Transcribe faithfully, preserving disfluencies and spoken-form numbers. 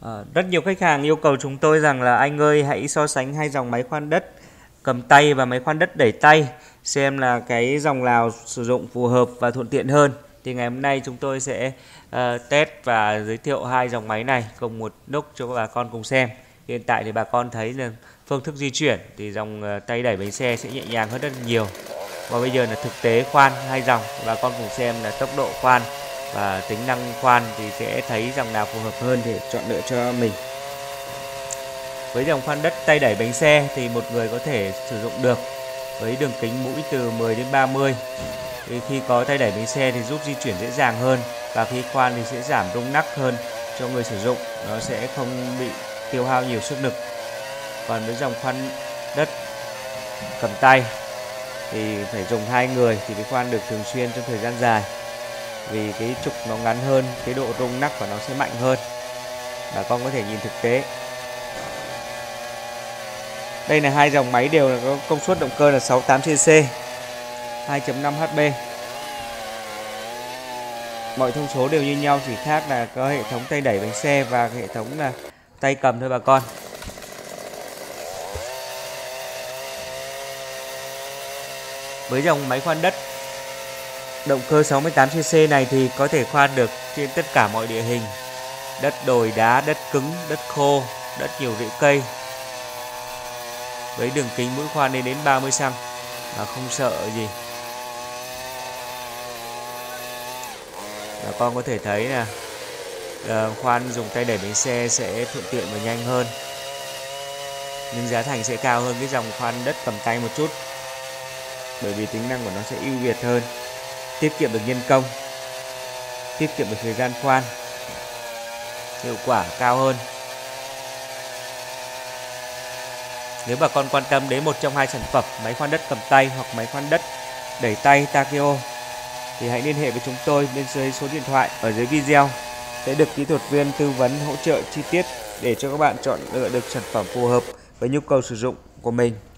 Ờ, rất nhiều khách hàng yêu cầu chúng tôi rằng là anh ơi hãy so sánh hai dòng máy khoan đất cầm tay và máy khoan đất đẩy tay, xem là cái dòng nào sử dụng phù hợp và thuận tiện hơn. Thì ngày hôm nay chúng tôi sẽ uh, test và giới thiệu hai dòng máy này cùng một lúc cho các bà con cùng xem. Hiện tại thì bà con thấy là phương thức di chuyển thì dòng uh, tay đẩy bánh xe sẽ nhẹ nhàng hơn rất nhiều. Và bây giờ là thực tế khoan hai dòng, bà con cùng xem là tốc độ khoan và tính năng khoan thì sẽ thấy dòng nào phù hợp hơn để chọn lựa cho mình. Với dòng khoan đất tay đẩy bánh xe thì một người có thể sử dụng được với đường kính mũi từ mười đến ba mươi. Thì khi có tay đẩy bánh xe thì giúp di chuyển dễ dàng hơn, và khi khoan thì sẽ giảm rung nắc hơn cho người sử dụng, nó sẽ không bị tiêu hao nhiều sức lực. Còn với dòng khoan đất cầm tay thì phải dùng hai người thì mới khoan được thường xuyên trong thời gian dài, vì cái trục nó ngắn hơn, cái độ rung nắc của nó sẽ mạnh hơn. Bà con có thể nhìn thực tế. Đây là hai dòng máy đều là có công suất động cơ là sáu mươi tám xê xê, hai chấm năm hát pê. Mọi thông số đều như nhau, chỉ khác là có hệ thống tay đẩy bánh xe và hệ thống là tay cầm thôi bà con. Với dòng máy khoan đất động cơ sáu mươi tám xê xê này thì có thể khoan được trên tất cả mọi địa hình: đất đồi đá, đất cứng, đất khô, đất nhiều rễ cây. Với đường kính mũi khoan lên đến ba mươi xăng mà không sợ gì. Bà con có thể thấy là uh, khoan dùng tay đẩy bánh xe sẽ thuận tiện và nhanh hơn, nhưng giá thành sẽ cao hơn cái dòng khoan đất cầm tay một chút, bởi vì tính năng của nó sẽ ưu việt hơn, tiết kiệm được nhân công, tiết kiệm được thời gian khoan, hiệu quả cao hơn. Nếu bà con quan tâm đến một trong hai sản phẩm máy khoan đất cầm tay hoặc máy khoan đất đẩy tay Takeo thì hãy liên hệ với chúng tôi bên dưới số điện thoại ở dưới video, sẽ được kỹ thuật viên tư vấn hỗ trợ chi tiết để cho các bạn chọn lựa được sản phẩm phù hợp với nhu cầu sử dụng của mình.